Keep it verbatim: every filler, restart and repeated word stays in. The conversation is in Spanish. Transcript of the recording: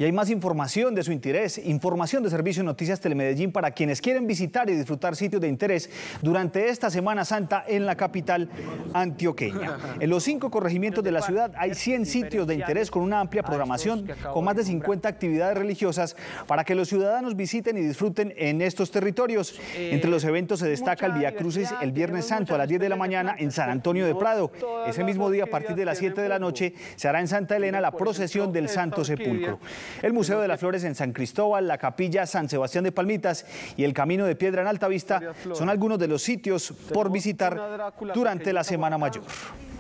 Y hay más información de su interés, información de Servicio Noticias Telemedellín para quienes quieren visitar y disfrutar sitios de interés durante esta Semana Santa en la capital antioqueña. En los cinco corregimientos de la ciudad hay cien sitios de interés con una amplia programación, con más de cincuenta actividades religiosas para que los ciudadanos visiten y disfruten en estos territorios. Entre los eventos se destaca el Vía Crucis el Viernes Santo a las diez de la mañana en San Antonio de Prado. Ese mismo día, a partir de las siete de la noche, se hará en Santa Elena la procesión del Santo Sepulcro. El Museo de las Flores en San Cristóbal, la Capilla San Sebastián de Palmitas y el Camino de Piedra en Altavista son algunos de los sitios por visitar durante la Semana Mayor.